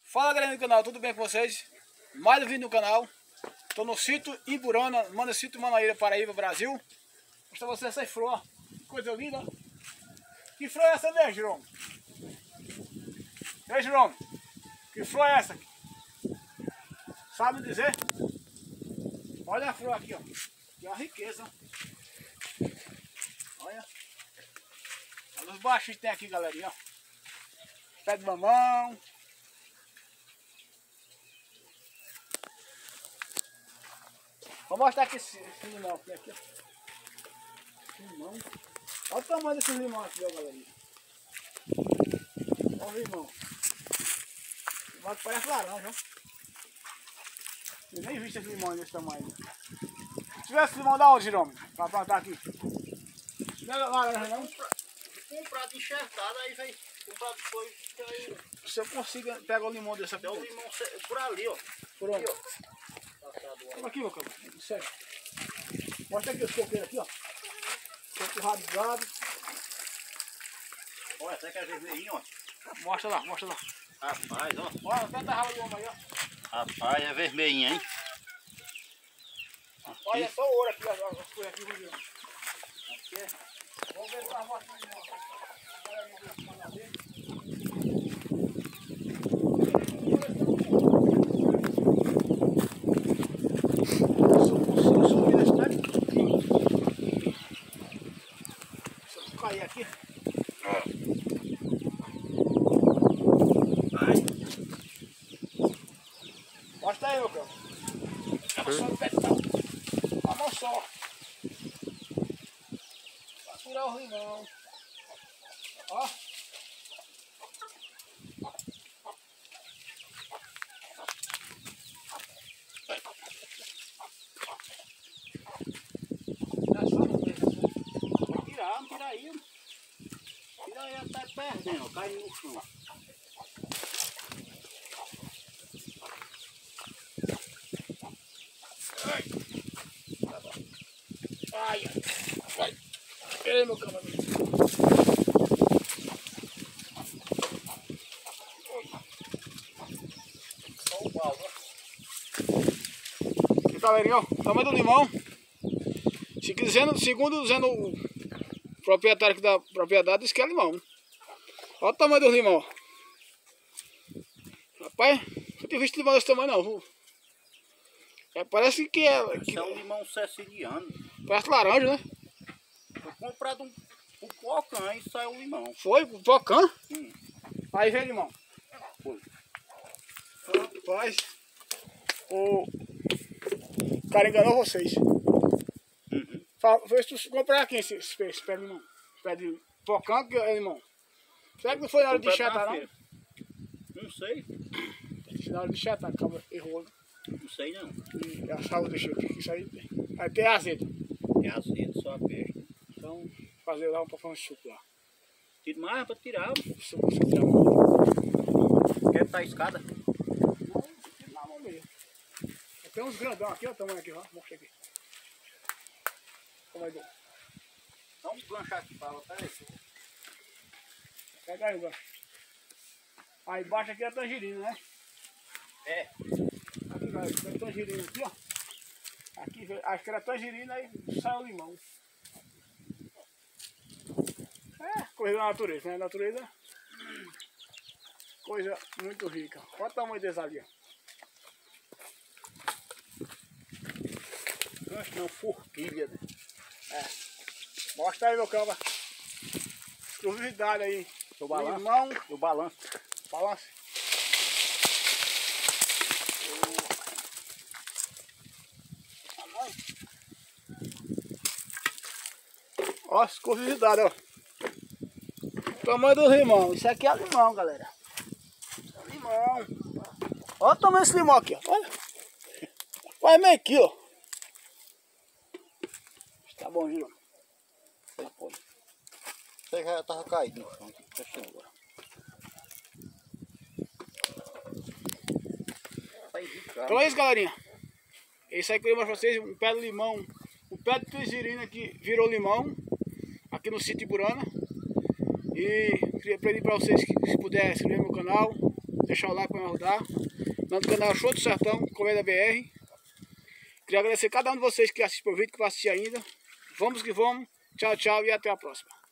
Fala galera do canal, tudo bem com vocês? Mais um vídeo no canal. Estou no sítio Iburana, município Manaíra, Paraíba, Brasil. Vou mostrar pra vocês essas flores, que coisa linda. Que flor é essa, né, Jerome? E aí, Jerome? Que flor é essa? Sabe dizer? Olha a flor aqui, ó. Que é uma riqueza. Olha. Olha os baixos que tem aqui, galerinha, ó. Pé de mamão. Vou mostrar aqui esse limão aqui, ó. Limão. Olha o tamanho desse limão aqui, ó, galerinha. Olha o limão. Limão que parece laranja, ó. Eu nem vi esse limão desse tamanho. Se tivesse limão da onde, Jerome? Pra plantar aqui. Não é laranja, não? Comprado enxertado, aí vem comprado depois. Aí... Se eu consigo pegar o limão desse aqui. É o limão por ali, ó. Por onde? Aqui, ó. Olha aqui, meu cabelo. Sério. Mostra aqui os coqueiros aqui, ó. Coco rabiscado. Olha, até que é vermelhinho, ó. Mostra lá, mostra lá. Rapaz, ó. Olha, tenta a rala do homem aí, ó. Rapaz, é vermelhinho, hein? Olha, é só ouro aqui, ó. As coisas aqui, viu? Aqui é. Vamos ver se a mostra aí, ó. Cair aqui. Mostra aí, meu cão. Calma só no pé de tal. A mão só. Pra furar o limão. Ó. Tira aí. Tira aí até perdendo, ó. Cai no chão. Ai, vai. Ei, meu cão. Só o balde, ó. Aqui, galerinha, ó. O tamanho do limão. Segundo dizendo o proprietário aqui da propriedade, diz que é limão. Olha o tamanho do limão. Rapaz, não tinha visto limão desse tamanho não, viu? Parece que é. Esse é um limão siciliano. Parece laranja, né? Foi comprado um pocã e saiu um limão. Foi? O pocã? Aí vem limão. Foi. Rapaz, o cara enganou vocês. Foi se tu comprar aqui esse pé de limão. Pé de pocã que é limão. Será que não foi na hora de enxertar, não? Não sei. Na hora de enxertar, acaba errou. Não sei não. E a sal deixou aqui, isso aí. Aí tem azedo. É azedo, só a peixe. Então, fazer lá pra fazer um suco lá. Tira mais pra tirar. Suco de amor. Quer botar a escada? Não, tira na mão mesmo. Tem uns grandão aqui, ó, o tamanho aqui, ó. Mostra aqui. Como é que Vamos planchar aqui pra ela, peraí. pega aí, ó. Aí embaixo aqui é a tangerina, né? É. Aqui, galera, tem tangerina aqui, ó. Aqui, acho que era tangerina, aí sai o limão. É, coisa da natureza, né? Natureza, coisa muito rica. Olha o tamanho desse ali, ó. Acho que não, forquilha, né? É. Mostra aí, meu camba. Exclusividade aí. Do balanço. Limão. Do balanço. Balança. Ó, exclusividade, ó. Tamanho do limão. Isso aqui é limão, galera. É limão. Olha o tamanho desse limão aqui, ó. Olha. Vai meio aqui, ó. Tá bom, Gil. Você já tava caído no chão. Fechou agora. Então é isso, galerinha. Esse aí que eu queria mostrar pra vocês. Um pé de limão. Um pé de tangerina que virou limão. Aqui no sítio Iburana. E queria pedir para vocês que se puder se inscrever no meu canal, deixar o like para me ajudar. No canal Show do Sertão, Comédia BR. Queria agradecer a cada um de vocês que assistiu o vídeo, que vai assistir ainda. Vamos que vamos. Tchau, tchau e até a próxima.